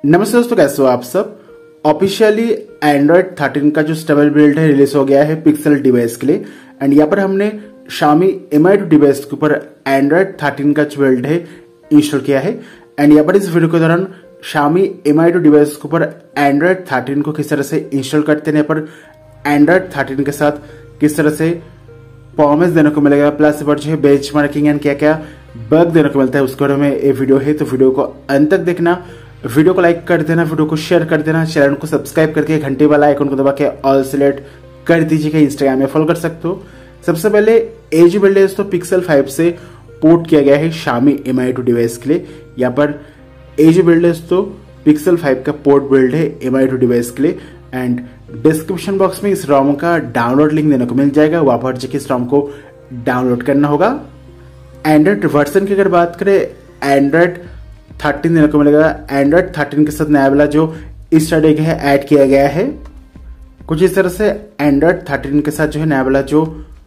नमस्ते दोस्तों, कैसे हो आप सब। ऑफिशियली एंड्रॉइड 13 का जो स्टेबल बिल्ड है रिलीज हो गया है पिक्सल डिवाइस के लिए। एंड यहाँ पर हमने Xiaomi Mi2 डिवाइस के ऊपर एंड्रॉइड 13 का जो बिल्ड है इंस्टॉल किया है। एंड यहाँ पर इस वीडियो के दौरान Xiaomi Mi2 डिवाइस के ऊपर एंड्रॉइड 13 को किस तरह से इंस्टॉल करते हैं, यहाँ पर एंड्रॉइड 13 के साथ किस तरह से परफॉर्मेंस देने को मिलेगा, प्लस पर जो है बेंचमार्किंग एंड क्या क्या बग देने को मिलता है उसके बारे में ये वीडियो है। तो वीडियो को अंत तक देखना, वीडियो को लाइक कर देना, वीडियो को शेयर कर देना, चैनल को सब्सक्राइब करके घंटे वाला आइकन को दबा के ऑल सिलेक्ट कर दीजिएगा। इंस्टाग्राम में फॉलो कर सकते हो। सबसे पहले एज बिल्ड है तो पिक्सल 5 से पोर्ट किया गया है Xiaomi Mi2 डिवाइस के लिए। यहाँ पर एज बिल्ड है तो पिक्सल 5 का पोर्ट बिल्ड है Mi2 डिवाइस के लिए। एंड डिस्क्रिप्शन बॉक्स में इस रॉम का डाउनलोड लिंक देने को मिल जाएगा, वहां पर जाके इस रॉम को डाउनलोड करना होगा। एंड्रॉइड वर्जन की अगर बात करें, एंड्रॉइड 13 देने को मिलेगा। एंड्रॉइड 13 के साथ नया वाला जो ईस्टर एग है ऐड किया गया है। कुछ इस तरह से एंड्रॉइड 13 के साथ जो है नया वाला जो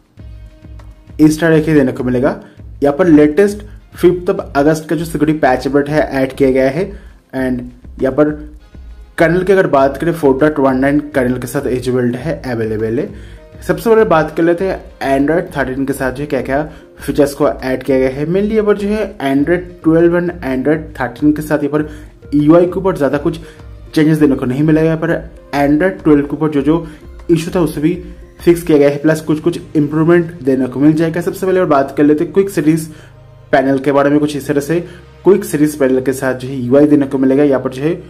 ईस्टर एग देने को मिलेगा। यहाँ पर लेटेस्ट 5 अगस्त का जो सिक्योरिटी पैच अपडेट है ऐड किया गया है। एंड यहाँ पर कर्नल की अगर बात करें 4.19 कर्नल के साथ एज बिल्ड है अवेलेबल है। सबसे पहले बात कर लेते हैं एंड्रॉइड 13 के साथ जो क्या क्या फीचर्स को ऐड किया गया है। मेनली यहाँ पर जो है एंड्रॉइड 12 एंड एंड्रॉइड 13 के साथ यहाँ पर यूआई के ऊपर ज्यादा कुछ चेंजेस देने को नहीं मिलेगा। यहाँ पर एंड्रॉइड 12 के ऊपर जो इशू था उसे भी फिक्स किया गया है, प्लस कुछ इंप्रूवमेंट देने को मिल जाएगा। सबसे पहले बात कर लेते हैं क्विक सीरीज पैनल के बारे में। कुछ इस तरह से क्विक सीरीज पैनल के साथ जो है यूआई देने को मिलेगा। यहाँ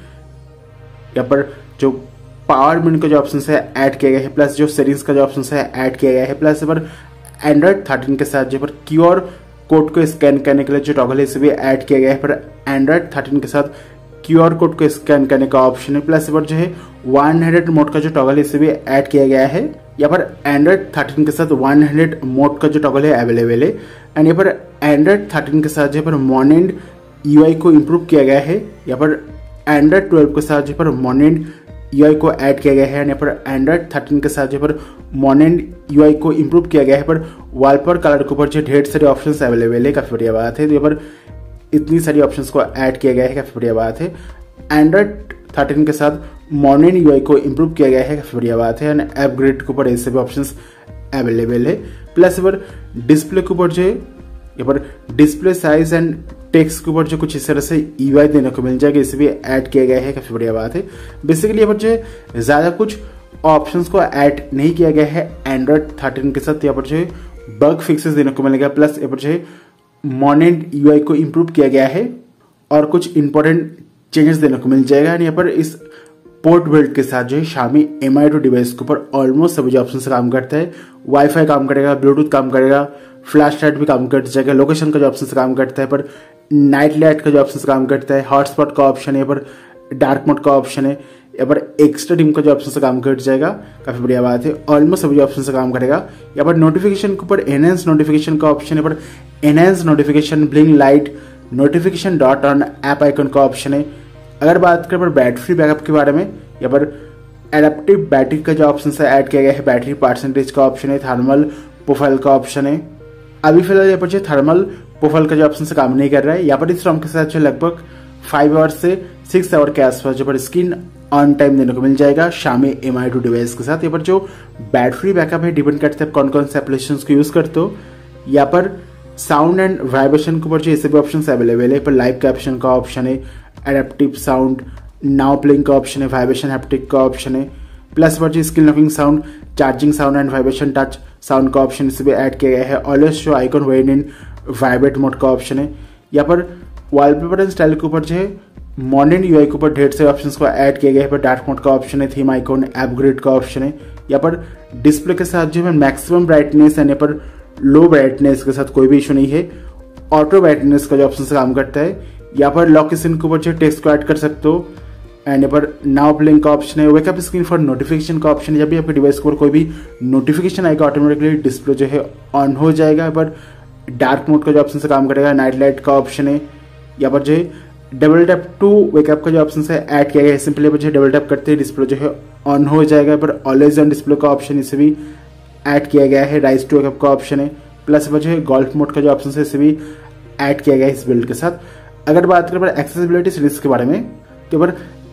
पर जो पावर मेनू का जो ऑप्शन है ऐड किया गया है, प्लस जो सेटिंग्स का जो ऑप्शन है ऐड किया गया है। प्लस यहाँ पर एंड्रॉइड 13 के साथ जो पर क्यूआर कोड को स्कैन करने के लिए जो टॉगल है इसे भी ऐड किया गया है। पर एंड्रॉइड 13 के साथ क्यूआर कोड को स्कैन करने का ऑप्शन है। प्लस यहाँ पर जो है 100 मोड का जो टॉगल है इसे भी ऐड किया गया है। यहाँ पर एंड्रॉइड 13 के साथ 100 मोड का जो टॉगल है अवेलेबल है। एंड यहाँ पर एंड्रॉइड 13 के साथ जो पर मॉर्निंग यूआई को इम्प्रूव किया गया है। यहाँ पर एंड्रॉइड 12 के साथ जो पर मॉर्निंग यूआई को ऐड किया गया है। यहाँ पर एंड्रॉइड 13 के साथ जो पर मॉर्निंग यूआई को इम्प्रूव किया गया है। पर वॉलपेपर कलर के ऊपर जो ढेर सारे ऑप्शंस अवेलेबल है, काफी बढ़िया बात है। तो यहाँ पर इतनी सारी ऑप्शंस को ऐड किया गया है, काफी बढ़िया बात है। एंड्रॉइड 13 के साथ मॉर्निंग यूआई को इम्प्रूव किया गया है, काफी बढ़िया बात है। एंड अपग्रेड के ऊपर ऐसे भी ऑप्शंस अवेलेबल है। प्लस यहाँ पर डिस्प्ले के ऊपर जो है यहाँ पर डिस्प्ले साइज एंड टेक्स्ट के ऊपर जो कुछ इस तरह से यूआई देने को मिल जाएगा, इसे भी ऐड किया गया है, काफी बढ़िया बात है। बेसिकली यहाँ पर जो है ज्यादा कुछ ऑप्शंस को ऐड नहीं किया गया है एंड्रॉइड 13 के साथ। यहाँ पर जो है बग फिक्सेस देने को मिलेगा, प्लस यहाँ पर जो है मॉर्निंग यूआई को इम्प्रूव किया गया है और कुछ इंपॉर्टेंट चेंजेस देने को मिल जाएगा। यहाँ पर इस पोर्ट बिल्ड के साथ जो है Xiaomi Mi2 डिवाइस के ऊपर ऑलमोस्ट सभी ऑप्शन से काम करता है। वाईफाई काम करेगा, ब्लूटूथ काम करेगा, फ्लैश लाइट भी काम कर जाएगा, लोकेशन का जो ऑप्शन से काम करता है, पर नाइट लाइट का जो ऑप्शन से काम करता है, हॉटस्पॉट का ऑप्शन है, पर डार्क मोड का ऑप्शन है, यहाँ पर एक्स्ट्रा डिम का जो ऑप्शन से काम कर जाएगा, काफी बढ़िया बात है। ऑलमोस्ट सभी ऑप्शन से काम करेगा। यहाँ पर नोटिफिकेशन के ऊपर एनहेंस नोटिफिकेशन का ऑप्शन है, पर enhance notification, blink light, notification dot on app icon का ऑप्शन है। अगर बात करें पर बैटरी बैकअप के बारे में, यहाँ पर एडेप्टिव बैटरी का जो ऑप्शन है ऐड किया गया है, बैटरी परसेंटेज का ऑप्शन है, थर्मल प्रोफाइल का ऑप्शन है। अभी फिलहाल यहाँ पर जो थर्मल प्रोफाइल का जो ऑप्शन से काम नहीं कर रहा है। यहाँ पर इस रॉम के साथ जो लगभग 5 आवर से 6 आवर के आसपास जो पर स्क्रीन ऑन टाइम देने को मिल जाएगा Xiaomi Mi2 डिवाइस के साथ। यहाँ पर जो बैटरी बैकअप है डिपेंड करता है कौन कौन से एप्लीकेशंस को यूज करते हो। यहाँ पर साउंड एंड वाइब्रेशन के ऊपर जो ऐसे भी ऑप्शन अवेलेबल है, पर लाइव कैप्शन का ऑप्शन है, एडेप्टिव साउंड, नाउ प्लेइंग का ऑप्शन है, वाइब्रेशन हैप्टिक का ऑप्शन है, प्लस पर जो screen locking sound, charging sound and vibration touch sound का ऑप्शन इसे भी ऐड किया गया है। Always show icon when in vibrate mode का ऑप्शन है। यहाँ पर वॉलपेपर एंड स्टाइल के ऊपर जो है मॉर्निंग यूआई के ऊपर ढेर से ऑप्शंस को ऐड किया गया है। पर डार्क मोड का ऑप्शन है, थीम आइकन, अपग्रेड का ऑप्शन है। यहाँ पर डिस्प्ले के साथ जो है मैक्सिमम ब्राइटनेस एंड यहाँ पर लो ब्राइटनेस के साथ कोई भी इशू नहीं है। ऑटो ब्राइटनेस का जो ऑप्शन से काम करता है। यहाँ पर लॉक स्क्रीन के ऊपर जो टेक्स्ट को ऐड कर सकते हो। एंड यहाँ पर नाउ प्लेइंग का ऑप्शन है, वेकअप स्क्रीन फॉर नोटिफिकेशन का ऑप्शन है। जब भी आपके डिवाइस के ऊपर कोई भी नोटिफिकेशन आएगा ऑटोमेटिकली डिस्प्ले जो है ऑन हो जाएगा। यहाँ पर डार्क मोड का जो ऑप्शन से काम करेगा, नाइट लाइट का ऑप्शन है। यहाँ पर जो है डबल टैप टू वेकअप का जो ऑप्शन है ऐड किया गया है। सिंपली पर जो डबल टैप करते ही डिस्प्ले जो है ऑन हो जाएगा। यहाँ पर ऑलवेज ऑन डिस्प्ले का ऑप्शन इसे भी ऐड किया गया है। राइज टू वेकअप का ऑप्शन है, प्लस पर जो है गोल्फ मोड का जो ऑप्शन है इसे भी ऐड किया गया है इस बिल्ड के साथ। अगर बात करें एक्सेसिबिलिटी सीरीज के बारे में, तो पर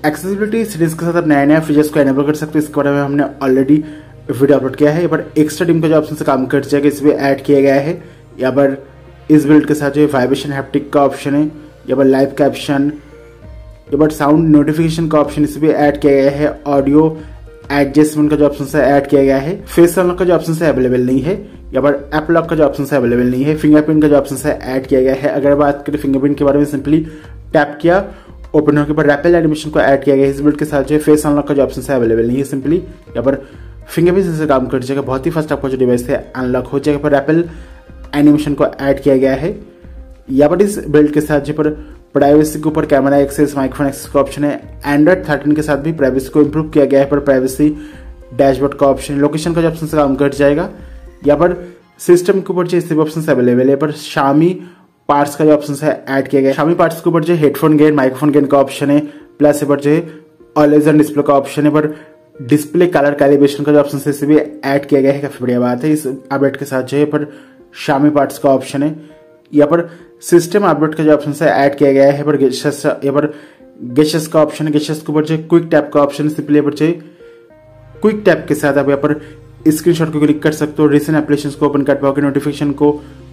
एक्सेसिबिलिटी सीरीज के साथ आप नया फीचर्स को एनेबल कर सकते हो। इसके बारे में हमने ऑलरेडी वीडियो अपलोड किया है। यहाँ पर एक्स्ट्रा डिम का जो ऑप्शन से काम कर जाएगा इस पर ऐड किया गया है। यहाँ पर इस बिल्ड के साथ जो वाइब्रेशन हैप्टिक का ऑप्शन है, यहाँ पर लाइव कैप्शन, यहाँ पर साउंड नोटिफिकेशन का ऑप्शन इस पर ऐड किया गया है। ऑडियो एडजस्टमेंट का जो ऑप्शन से ऐड किया गया है। फेस अनलॉक का जो ऑप्शन से अवेलेबल नहीं है। यहाँ पर ऐप लॉक का जो ऑप्शन से अवेलेबल नहीं है। फिंगरप्रिंट का जो ऑप्शन से ऐड किया गया है। अगर बात करें फिंगरप्रिंट के बारे में, सिंपली टैप किया ओपन होने के बाद रैपिड एनिमेशन को ऐड किया गया है। इस बिल्ड के साथ जो फेस अनलॉक का जो ऑप्शन से अवेलेबल नहीं है। सिंपली यहाँ पर फिंगरप्रिंट से काम कर जाएगा। बहुत ही फास्ट आपका जो डिवाइस है अनलॉक हो जाएगा। पर रैपिड एनिमेशन को ऐड किया गया है। यहाँ पर इस बिल्ड के साथ जो पर प्राइवेसी के ऊपर कैमरा एक्सेस, माइक्रोफोन एक्सेस का ऑप्शन है। एंड्रॉइड 13 के साथ भी प्राइवेसी को इंप्रूव किया गया है। पर प्राइवेसी डैशबोर्ड का ऑप्शन, लोकेशन का जो ऑप्शन से काम कर जाएगा। यहाँ पर सिस्टम के ऊपर जो इस ऑप्शन अवेलेबल है। पर Xiaomi पार्ट्स का जो ऑप्शन है ऐड किया गया है। Xiaomi पार्ट्स के ऊपर जो हेडफोन गेन, माइक्रोफोन गेन का ऑप्शन है। प्लस यहाँ पर जो ऑलवेज ऑन डिस्प्ले का ऑप्शन है। पर डिस्प्ले कलर कैलिब्रेशन का जो ऑप्शन है इसे भी ऐड किया गया है। काफी बढ़िया बात है। इस अपडेट के साथ जो है पर Xiaomi पार्ट्स का ऑप्शन है। यहाँ पर सिस्टम अपडेट का जो ऑप्शन है ऐड किया गया है। यहाँ पर गेस्चर्स का ऑप्शन है। गेस्चर्स के ऊपर जो क्विक टैप का ऑप्शन है। सिंपली यहाँ पर जो क्विक टैप के साथ आप यहाँ पर स्क्रीनशॉट को क्लिक कर सकते हो। रिसेंट एप्लीकेशंस को ओपन कर पाओगे। नोटिफिकेशन को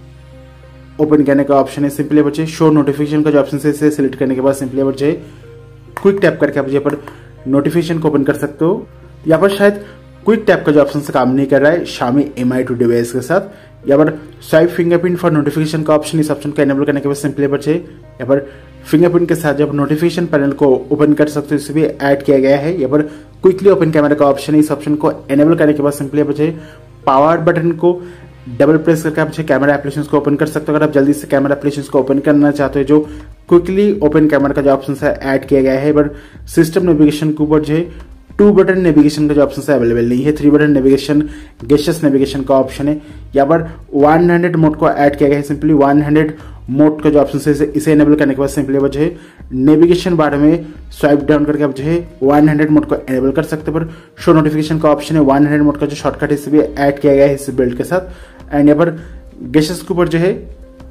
ओपन करने का ऑप्शन है। सिंपली बच्चे शो नोटिफिकेशन का जो ऑप्शन है इसे सिलेक्ट करने के बाद सिंपली बच्चे क्विक टैप करके आप यहाँ पर नोटिफिकेशन को ओपन कर सकते हो। यहाँ पर शायद क्विक टैप का जो ऑप्शन से काम नहीं कर रहा है Xiaomi Mi 2 डिवाइस के साथ। यहाँ पर स्वाइप फिंगरप्रिंट फॉर नोटिफिकेशन का ऑप्शन, इस ऑप्शन को एनेबल करने के बाद सिंपली बच्चे यहाँ पर फिंगरप्रिंट के साथ जब नोटिफिकेशन पैनल को ओपन कर सकते हो इसे भी ऐड किया गया है। यहाँ पर क्विकली ओपन कैमरा का ऑप्शन है। इस ऑप्शन को एनेबल करने के बाद सिंपली बच्चे पावर बटन को डबल प्रेस करके आप कैमरा एप्लीकेशंस को ओपन कर सकते हो। अगर आप जल्दी से कैमरा एप्लीकेशंस को ओपन करना चाहते हो, जो क्विकली ओपन कैमरा का जो ऑप्शन है ऐड किया गया है। पर सिस्टम नेविगेशन के ऊपर जो है 2 बटन नेविगेशन का जो ऑप्शन है अवेलेबल नहीं है। 3 बटन नेविगेशन, गेस्चर्स नेविगेशन का ऑप्शन है। यहाँ पर 100 मोड को ऐड किया गया है। सिंपली 100 मोड का जो ऑप्शन है इसे एनेबल करने के बाद सिंपली जो है नेविगेशन बार में स्वाइप डाउन करके आप जो है 100 मोड को एनेबल कर सकते हो। पर शो नोटिफिकेशन का ऑप्शन है। 100 मोड का जो शॉर्टकट है इसे भी ऐड किया गया है इस बिल्ड के साथ। एंड यहाँ पर गेस्चर्स के ऊपर जो है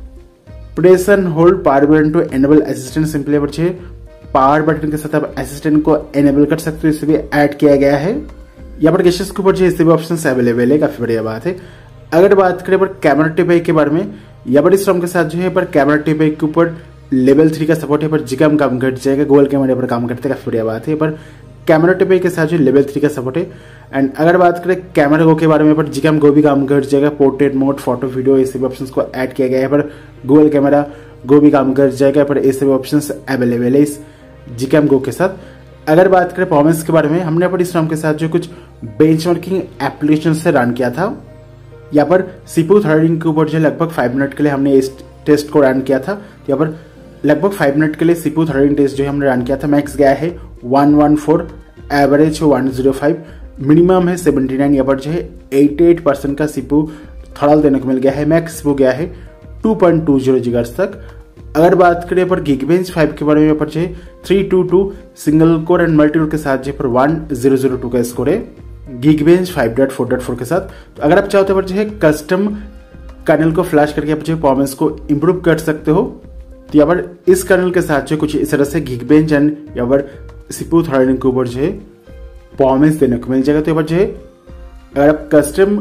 press and hold power button to enable assistant. Simply यहाँ पर जो है पावर बटन के साथ आप असिस्टेंट को एनेबल कर सकते हो, इसे भी ऐड किया गया है। यहाँ पर गेस्चर्स के ऊपर जो इसे भी ऑप्शन अवेलेबल है। काफी बढ़िया बात है। अगर बात करें पर कैमरा टिप के बारे में, यहाँ पर इस ROM के साथ जो है पर कैमरा टिप के ऊपर लेवल 3 का सपोर्ट है। पर GCam काम कर जाएगा। गूगल कैमरा पर काम करते हैं। काफी बढ़िया बात है। पर कैमरा टिप के साथ जो लेवल 3 का सपोर्ट है। एंड अगर बात करें कैमरा गो के बारे में, पर GCam गो भी काम कर जाएगा। पोर्ट्रेट मोड, फोटो, वीडियो, ये सभी ऑप्शन को ऐड किया गया है। पर गूगल कैमरा गो भी काम कर जाएगा। पर ये सभी ऑप्शन अवेलेबल है इस GCam गो के साथ। अगर बात करें परफॉर्मेंस के बारे में, हमने पर इस ROM के साथ जो कुछ बेंचमार्किंग एप्लीकेशन से रन किया था। यहाँ पर CPU थ्रेडिंग के ऊपर जो लगभग 5 मिनट के लिए हमने इस टेस्ट को रन किया था। यहाँ पर लगभग 5 मिनट के लिए CPU थ्रेडिंग टेस्ट जो हमने रन किया था। मैक्स गया है 114, एवरेज 105, मिनिमम है 79। यहाँ पर जो है 88% का CPU थ्रॉटल देने को मिल गया है। मैक्स वो गया है 2.20 GHz तक। अगर बात करें पर Geekbench 5 के बारे में, पर जो 322 single core and multi core के साथ जो पर 1002 का स्कोर है Geekbench 5.4.4 के साथ। तो अगर आप चाहते हो जो है कस्टम कर्नल को फ्लैश करके आप जो परफॉर्मेंस को इंप्रूव कर सकते हो, तो यहाँ पर इस कर्नल के साथ जो कुछ इस तरह से Geekbench एंड यहाँ पर CPU थ्रेडिंग के ऊपर जो है परफॉर्मेंस देने को मिल जाएगा। तो यहाँ पर जो है अगर आप कस्टम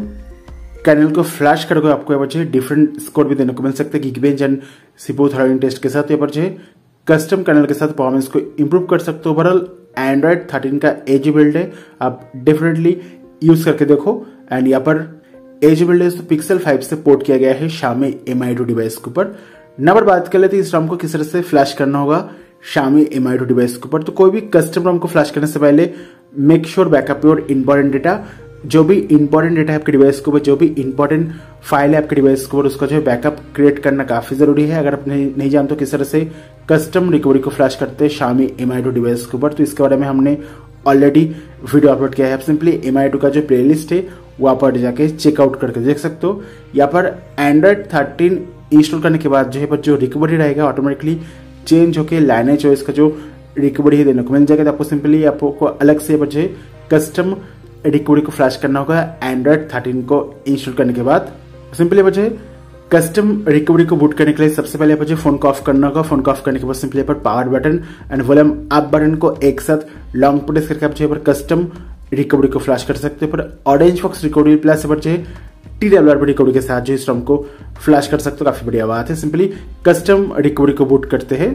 कर्नल को फ्लैश करोगे आपको यहाँ पर जो है डिफरेंट स्कोर भी देने को मिल सकते हैं Geekbench and CPU threading test के साथ। यहाँ पर जो है कस्टम कर्नल के साथ परफॉर्मेंस को इंप्रूव कर सकते हो। ओवरऑल एंड्रॉइड 13 का एज बिल्ड है, आप डेफिनेटली यूज करके देखो। एंड यहाँ पर एज बिल्ड है तो Pixel 5 से पोर्ट किया गया है Xiaomi Mi 2 डिवाइस के ऊपर। नंबर बात कर लेते हैं इस ROM को किस तरह से फ्लैश करना होगा Xiaomi Mi 2 डिवाइस के ऊपर। तो कोई भी कस्टम ROM को फ्लैश करने से पहले make sure backup your important data. जो भी इंपॉर्टेंट डेटा है आपके डिवाइस के ऊपर, जो भी इंपॉर्टेंट फाइल है आपके डिवाइस के ऊपर, उसका जो है बैकअप क्रिएट करना काफी जरूरी है। अगर आप नहीं जानते किस तरह से कस्टम रिकवरी को फ्लैश करते हैं Xiaomi Mi 2 डिवाइस के ऊपर, तो इसके बारे में हमने ऑलरेडी वीडियो अपलोड किया है। आप सिंपली Mi 2 का जो प्लेलिस्ट है वो आप जाके चेकआउट करके देख सकते हो। यहाँ पर एंड्रॉइड 13 इंस्टॉल करने के बाद जो है जो रिकवरी रहेगा ऑटोमेटिकली चेंज होकर लाइनेज हो इसका जो रिकवरी है देने को मिल जाएगा। तो आपको सिंपली आपको अलग से जो है कस्टम रिकवरी को फ्लैश करना होगा एंड्रॉइड 13 को इंस्टॉल करने के बाद। सिंपली बचे कस्टम रिकवरी को बूट करने के लिए सबसे पहले मुझे फोन को ऑफ करना होगा। फोन को ऑफ करने के बाद सिंपली पर power button and volume up button को एक साथ लॉन्ग प्रेस करके आप जो कस्टम रिकवरी को फ्लैश कर सकते हो। पर ऑरेंज फॉक्स रिकवरी प्लस पर जो TWRP रिकवरी के साथ जो इस ROM को फ्लैश कर सकते हो। काफी बढ़िया बात है। सिंपली कस्टम रिकवरी को बूट करते हैं।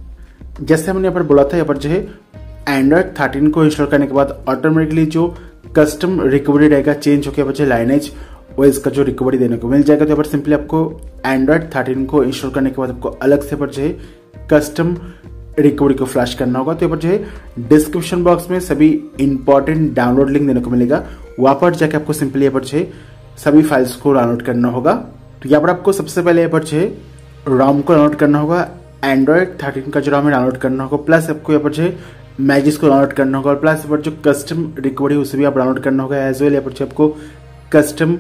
जैसे हमने यहाँ पर बोला था, यहाँ पर जो है एंड्रॉइड 13 को इंस्टॉल करने के बाद ऑटोमेटिकली जो कस्टम रिकवरी रहेगा चेंज होकर बच्चे लाइनेज वो इसका जो रिकवरी देने को मिल जाएगा। तो यहाँ पर सिंपली आपको एंड्रॉइड 13 को इंस्टॉल करने के बाद आपको अलग से पर जो है कस्टम रिकवरी को फ्लैश करना होगा। तो यहाँ पर जो है डिस्क्रिप्शन बॉक्स में सभी इंपॉर्टेंट डाउनलोड लिंक देने को मिलेगा। वहां पर जाके आपको सिंपली यहाँ पर जो है सभी फाइल्स को डाउनलोड करना होगा। तो यहाँ पर आपको सबसे पहले यहाँ पर जो है ROM को डाउनलोड करना होगा, एंड्रॉइड 13 का जो ROM है डाउनलोड करना होगा, प्लस आपको यहाँ पर जो है मैजिस को डाउनलोड करना होगा, और प्लस यहाँ पर जो कस्टम रिकवरी उसे भी आप डाउनलोड करना होगा। एज वेल यहाँ पर जो आपको कस्टम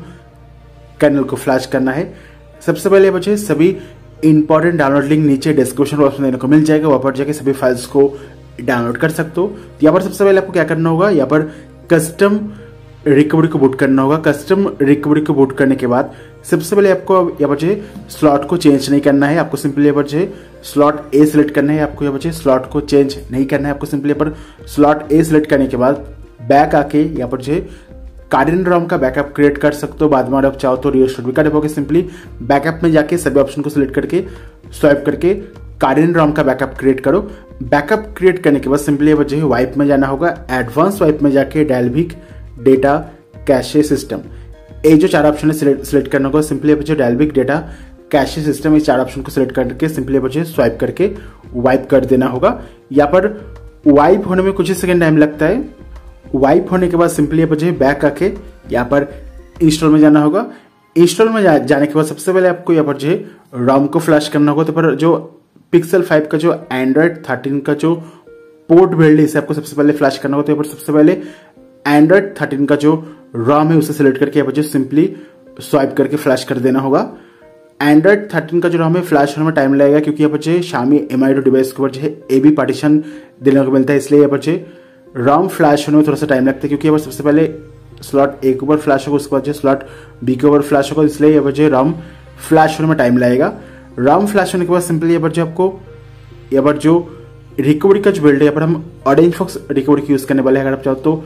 कर्नल को फ्लैश करना है। सबसे पहले यहाँ पर सभी इंपॉर्टेंट डाउनलोड लिंक नीचे डिस्क्रिप्शन बॉक्स में देने को मिल जाएगा। वहां पर जाके सभी फाइल्स को डाउनलोड कर सकते हो। यहाँ पर सबसे पहले आपको क्या करना होगा, यहाँ पर कस्टम रिकवरी को बूट करना होगा। कस्टम रिकवरी को बूट करने के बाद सबसे पहले आपको यहाँ पर स्लॉट को चेंज नहीं करना है। आपको सिंपली यहाँ पर स्लॉट ए सिलेक्ट करना है। आपको यहाँ पर स्लॉट को चेंज नहीं करना है। आपको सिंपली यहाँ पर स्लॉट ए सिलेक्ट करने के बाद बैक आके यहाँ पर कार्डिन ROM का बैकअप क्रिएट कर सकते हो। बाद में आप चाहो तो रीस्टोर भी कर पाओगे। सिंपली बैकअप में जाके सभी ऑप्शन को सिलेक्ट करके स्वाइप करके कार्डिन ROM का बैकअप क्रिएट करो। बैकअप क्रिएट करने के बाद सिंपली जो है वाइप में जाना होगा। एडवांस वाइप में जाके डायनेमिक डेटा कैशे सिस्टम, ये जो चार ऑप्शन है सिलेक्ट करना होगा। सिंपली जो डायनेमिक डेटा कैशे सिस्टम, इस चार ऑप्शन को सिलेक्ट करके सिंपली जो स्वाइप करके वाइप कर देना होगा। यहाँ पर वाइप होने में कुछ ही सेकंड टाइम लगता है। वाइप होने के बाद सिंपली बैक आके यहाँ पर इंस्टॉल में जाना होगा। इंस्टॉल में जाने के बाद सबसे पहले आपको यहाँ पर ROM को फ्लैश करना होगा। तो पर जो Pixel 5 का जो एंड्रॉइड 13 का जो पोर्ट बिल्ड है इसे आपको सबसे पहले फ्लैश करना होगा। तो यहाँ पर सबसे पहले एंड्रॉइड 13 का जो ROM है उसे सिलेक्ट करके यहाँ पर सिंपली स्वाइप करके फ्लैश कर देना होगा। एंड्रॉइड 13 का जो ROM है फ्लैश होने में टाइम लगेगा, क्योंकि यहाँ पर Xiaomi Mi2 डिवाइस के ऊपर AB पार्टीशन देने को मिलता है, इसलिए यहाँ पर ROM फ्लैश होने में थोड़ा सा टाइम लगता है। क्योंकि यहाँ पर सबसे पहले स्लॉट ए के ऊपर फ्लैश होगा, उसके बाद स्लॉट बी के ऊपर फ्लैश होगा, इसलिए यहाँ पर ROM फ्लैश होने में टाइम लगेगा। ROM फ्लैश होने के बाद सिंपली यहाँ पर आपको यहाँ पर जो रिकवरी का जो बिल्ड है, यहाँ पर हम ऑरेंज फॉक्स रिकवरी की यूज करने वाले हैं। अगर आप चाहो तो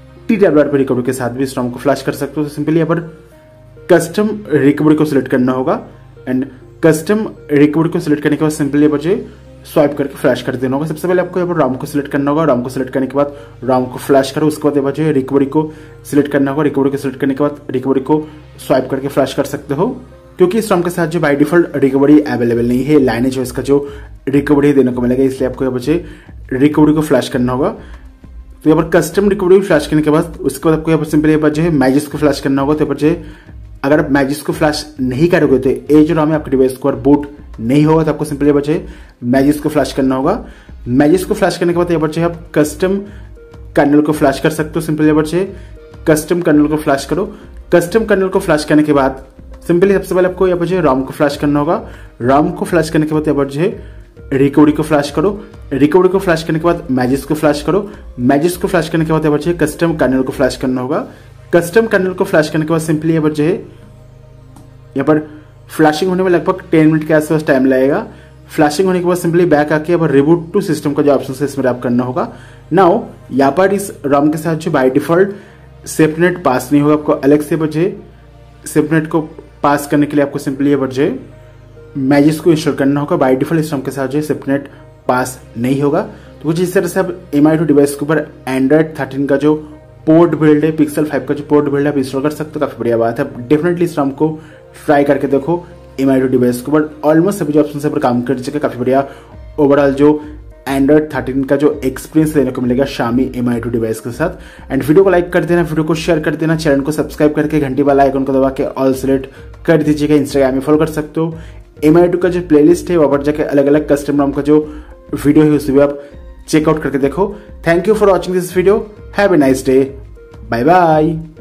TWRP रिकवरी के साथ भी इस ROM को फ्लैश कर सकते हो। तो सिंपली यहाँ पर कस्टम रिकवरी को सिलेक्ट करना होगा एंड कस्टम रिकवरी को सिलेक्ट करने के बाद सिंपली यहाँ पर स्वाइप करके फ्लैश कर देना होगा। सबसे पहले आपको यहाँ पर ROM को सिलेक्ट करना होगा। ROM को सिलेक्ट करने के बाद ROM को फ्लैश करो, उसके बाद यहाँ पर रिकवरी को सिलेक्ट करना होगा। रिकवरी को सिलेक्ट करने के बाद रिकवरी को स्वाइप करके फ्लैश कर सकते हो। क्योंकि इस ROM के साथ जो बाय डिफॉल्ट रिकवरी अवेलेबल नहीं है, लाइनेज है इसका जो रिकवरी देने को मिलेगा, इसलिए आपको यहाँ पर रिकवरी को फ्लैश करना होगा। तो यहाँ पर कस्टम रिकवरी फ्लैश करने के बाद उसके बाद आपको यहाँ पर सिंपली यहाँ पर मैजिस को फ्लैश करना होगा। तो यहाँ पर अगर आप मैजिस को फ्लैश नहीं करोगे तो ये जो ROM है आपके डिवाइस को बूट नहीं होगा। तो आपको सिंपली बचे मैजिस को फ्लैश करना होगा। मैजिस को फ्लैश करने के बाद यहाँ बचे आप कस्टम कर्नल को फ्लैश कर सकते हो। सिंपली बचे कस्टम कर्नल को फ्लैश करो। कस्टम कर्नल को फ्लैश करने के बाद सिंपली सबसे पहले आपको यहाँ पर ROM को फ्लैश करना होगा। ROM को फ्लैश करने के बाद यहाँ पर रिकवरी को फ्लैश करो। रिकवरी को फ्लैश करने के बाद मैजिस को फ्लैश करो। मैजिस को फ्लैश करने के बाद यहाँ पर कस्टम कर्नल को फ्लैश करना होगा। कस्टम कर्नल को फ्लैश करने के बाद सिंपली यहाँ पर फ्लैशिंग होने में लगभग 10 मिनट के आसपास टाइम लगेगा। फ्लैशिंग होने के बाद सिंपली बैक आके यहाँ पर रिबूट टू सिस्टम का जो ऑप्शन है इसमें रैप करना होगा। नाउ यहाँ पर इस ROM के साथ जो बाय डिफॉल्ट सेफनेट पास नहीं होगा, आपको अलग से सेफनेट को पास करने के लिए आपको सिंपली यहाँ पर मैजिस को इंस्टॉल करना होगा। बाय डिफॉल्ट इस ROM के साथ जो सेफनेट पास नहीं होगा। तो कुछ इस तरह से आप Mi2 डिवाइस के ऊपर एंड्रॉइड 13 का जो पोर्ट बिल्ड है, Pixel 5 का जो पोर्ट बिल्ड है आप इंस्टॉल कर सकते हो। काफी बढ़िया बात है। डेफिनेटली इस ROM को ट्राई करके देखो। Mi2 डिवाइस के ऊपर ऑलमोस्ट सभी जो ऑप्शन से पर काम कर दीजिएगा। काफी बढ़िया ओवरऑल जो एंड्रॉइड 13 का जो एक्सपीरियंस देने को मिलेगा Xiaomi Mi2 डिवाइस के साथ। एंड वीडियो को लाइक कर देना, वीडियो को शेयर कर देना, चैनल को सब्सक्राइब करके घंटी वाला आइकन को दबा के ऑल सेलेक्ट कर दीजिएगा। इंस्टाग्राम में फॉलो कर सकते हो। Mi2 का जो प्लेलिस्ट है वहां पर जाकर अलग अलग कस्टम ROM का जो वीडियो है उसे भी आप चेकआउट करके देखो। Thank you for watching this video. Have a nice day. Bye bye.